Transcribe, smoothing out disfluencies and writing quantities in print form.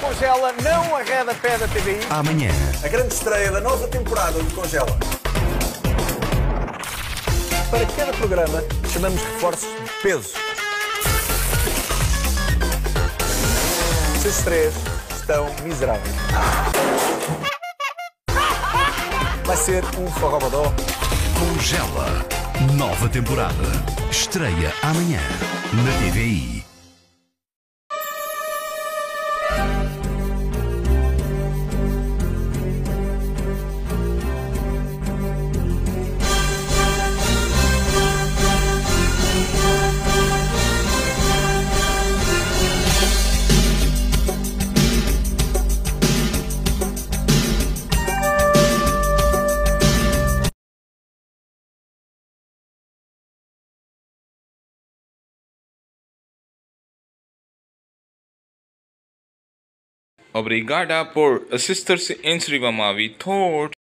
Congela não arreda pé da TVI. Amanhã. A grande estreia da nova temporada do Congela. Para cada programa, chamamos reforços de peso. Esses três estão miseráveis. Vai ser um forrobodó. Congela. Nova temporada. Estreia amanhã na TVI. Obrigada por assistir-se inscreva-me a Vitor.